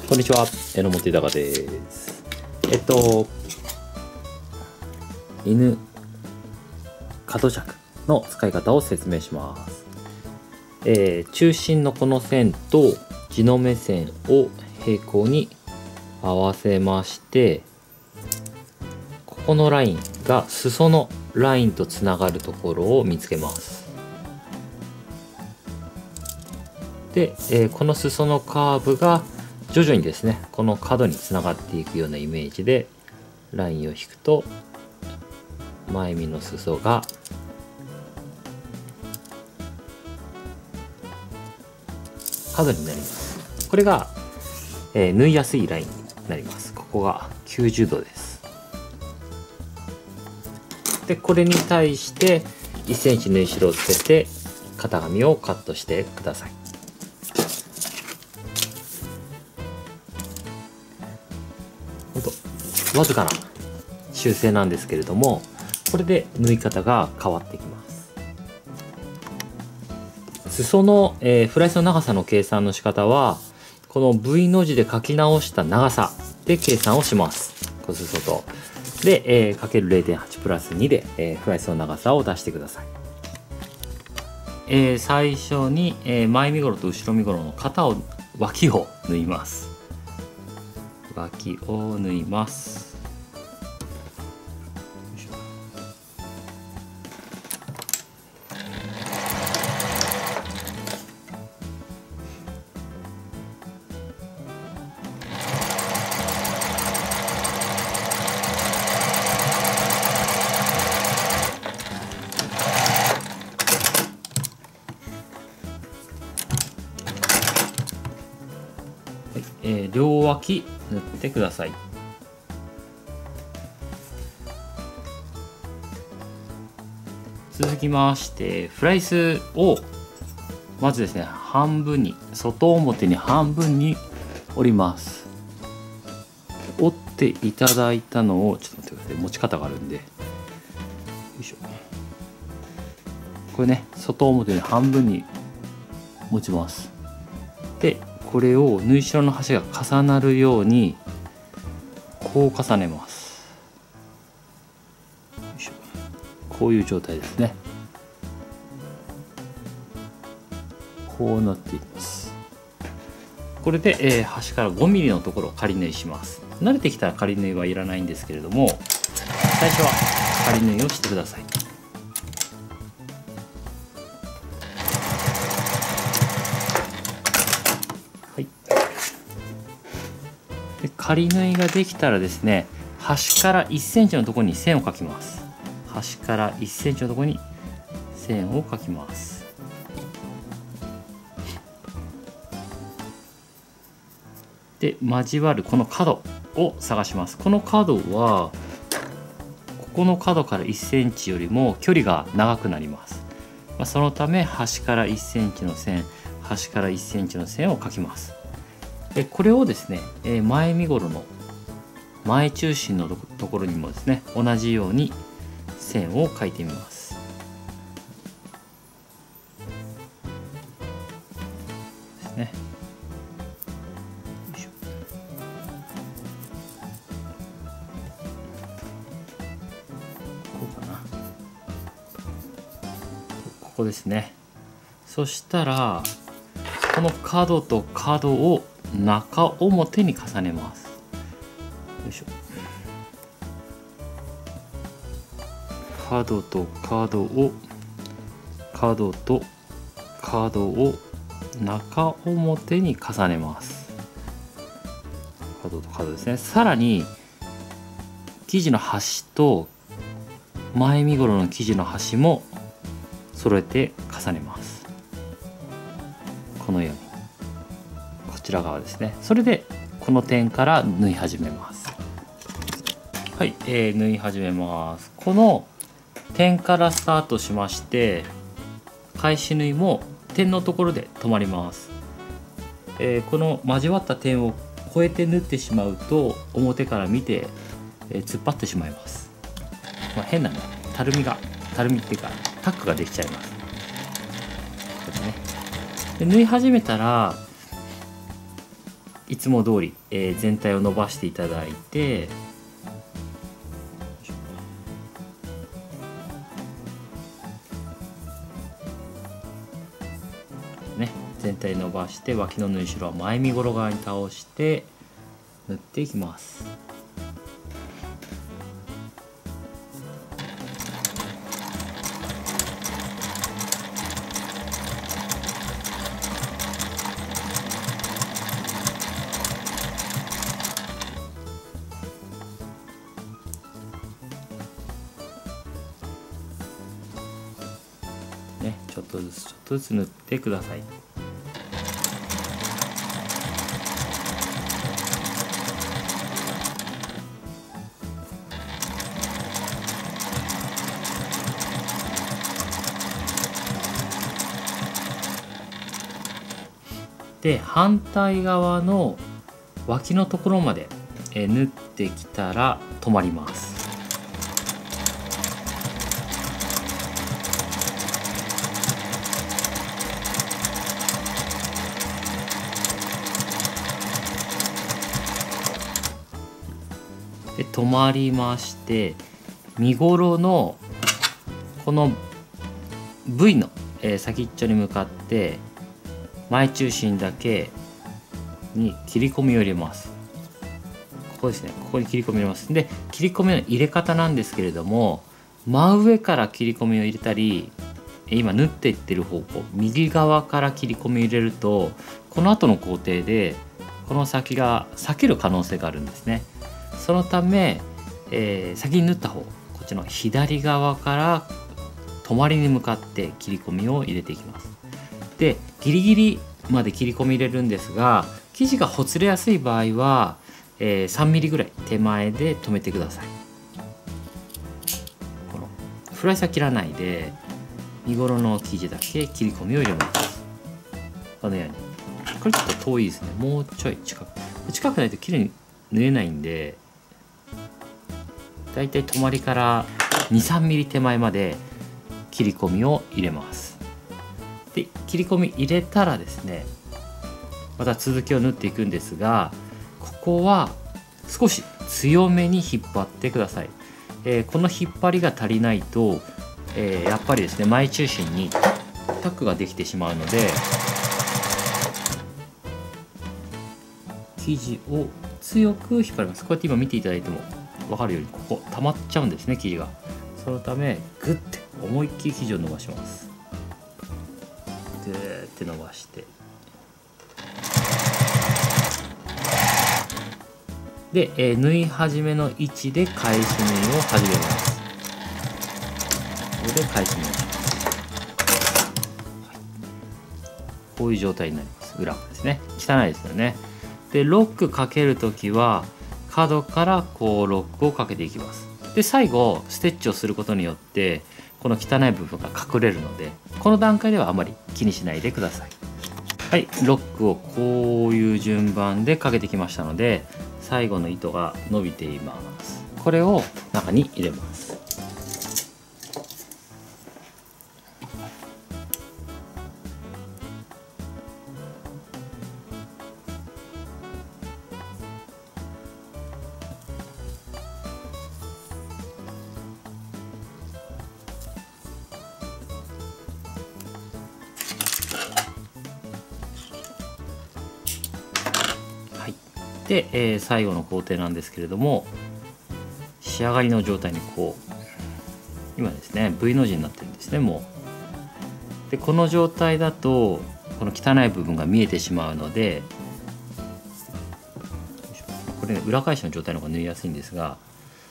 こんにちは、榎本豊です。犬角尺の使い方を説明します。中心のこの線と地の目線を平行に合わせまして、ここのラインが裾のラインとつながるところを見つけます。で、この裾のカーブが徐々にですね、この角につながっていくようなイメージでラインを引くと、前身の裾が角になります。これが、縫いやすいラインになります。ここが90度です。で、これに対して1センチ縫い代をつけて型紙をカットしてください。わずかな修正なんですけれども、これで縫い方が変わってきます。裾の、フライスの長さの計算の仕方は、この V の字で書き直した長さで計算をします。小裾とで、かける 0.8 プラス2で、フライスの長さを出してください。最初に、前身ごろと後ろ身ごろの脇を縫います。脇を縫います。両脇縫ってください。続きましてフライスをまずですね、半分に外表に半分に折ります。折っていただいたのをちょっと待ってください、持ち方があるんで、よいしょ。これね、外表に半分に持ちます。でこれを縫い代の端が重なるようにこう重ねます。よいしょ。こういう状態ですね。こうなっています。これで、端から5ミリのところを仮縫いします。慣れてきたら仮縫いはいらないんですけれども、最初は仮縫いをしてください。で仮縫いができたらですね、端から1センチのところに線を描きます。端から1センチのところに線を描きます。で交わるこの角を探します。この角はここの角から1センチよりも距離が長くなります。そのため端から1センチの線、端から1センチの線を描きます。でこれをですね、前身ごろの前中心のところにもですね、同じように線を描いてみます。ですね。よいしょ。こうかな。ここですね。そしたらこの角と角を中表に重ねます。よいしょ。角と角を中表に重ねます。角と角ですね。さらに生地の端と前身ごろの生地の端も揃えて重ねます。このようにこちら側ですね。それでこの点から縫い始めます。はい、縫い始めます。この点からスタートしまして、返し縫いも点のところで止まります。この交わった点を越えて縫ってしまうと表から見て、突っ張ってしまいます。変なね、たるみっていうかタックができちゃいます。これね。で縫い始めたらいつも通り、全体を伸ばしていただいて、ね、全体伸ばして脇の縫い代は前身頃側に倒して縫っていきます。ね、ちょっとずつ縫ってください。で、反対側の脇のところまで縫ってきたら止まります。で、止まりまして、身ごろのこの V の先っちょに向かって前中心だけに切り込みを入れます。ここですね、ここに切り込みを入れます。で、切り込みの入れ方なんですけれども、真上から切り込みを入れたり、今縫っていってる方向右側から切り込みを入れると、この後の工程でこの先が裂ける可能性があるんですね。そのため、先に縫った方、こっちの左側から止まりに向かって切り込みを入れていきます。で、ギリギリまで切り込み入れるんですが、生地がほつれやすい場合は、3ミリぐらい手前で止めてください。このフライサー切らないで身ごろの生地だけ切り込みを入れます。このように。これちょっと遠いですね。もうちょい近くないときれいに縫えないんで、だいたい止まりから2、3ミリ手前まで切り込みを入れます。で、切り込み入れたらですね、また続きを縫っていくんですが、ここは少し強めに引っ張ってください。この引っ張りが足りないと、やっぱりですね、前中心にタックができてしまうので、生地を強く引っ張ります。こうやって今見ていただいても分かるように、ここ溜まっちゃうんですね、生地が。そのためグッて思いっきり生地を伸ばします。グーって伸ばして、で、縫い始めの位置で返し縫いを始めます。これで返し縫いをします。こういう状態になります。裏ですね。汚いですよね。で、ロックかけるときは角からこうロックをかけていきます。で、最後ステッチをすることによってこの汚い部分が隠れるので、この段階ではあまり気にしないでください。はい、ロックをこういう順番でかけてきましたので、最後の糸が伸びています。これを中に入れます。で、最後の工程なんですけれども、仕上がりの状態にこう今ですね V の字になってるんですね。もうで、この状態だとこの汚い部分が見えてしまうので、これ、ね、裏返しの状態の方が縫いやすいんですが、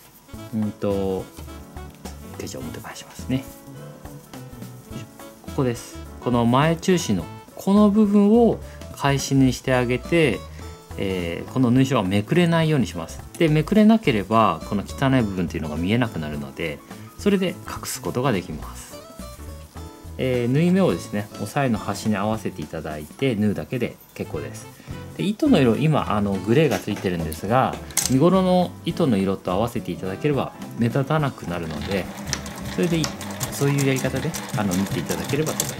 生地を表返しますね。ここです。この前中心のこの部分を返し縫いしてあげて、この縫い代はめくれないようにします。で、めくれなければこの汚い部分っていうのが見えなくなるので、それで隠すことができます。縫い目をですね、押さえの端に合わせていただいて縫うだけで結構です。で、糸の色、今グレーがついてるんですが、身ごろの糸の色と合わせていただければ目立たなくなるので、それでそういうやり方で縫っていただければと思います。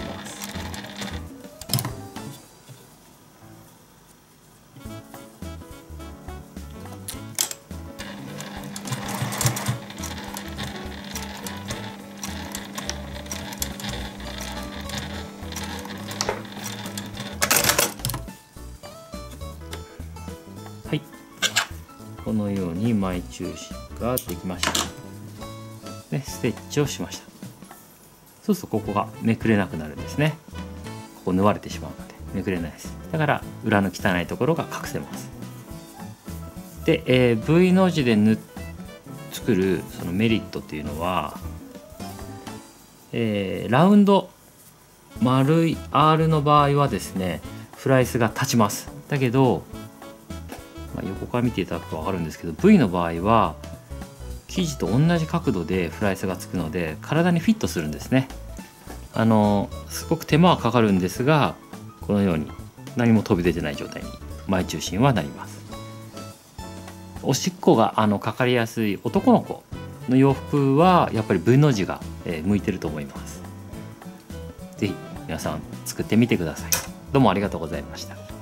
このように前中心ができました。でステッチをしました。そうするとここがめくれなくなるんですね。ここ縫われてしまうのでめくれないです。だから裏の汚いところが隠せます。で、V の字で作るそのメリットっていうのは、ラウンド丸い R の場合はですねフライスが立ちます。だけど、横から見ていただくと分かるんですけど V の場合は生地と同じ角度でフライスがつくので体にフィットするんですね。すごく手間はかかるんですが、このように何も飛び出てない状態に前中心はなります。おしっこがかかりやすい男の子の洋服はやっぱり V の字が向いてると思います。ぜひ皆さん作ってみてください。どうもありがとうございました。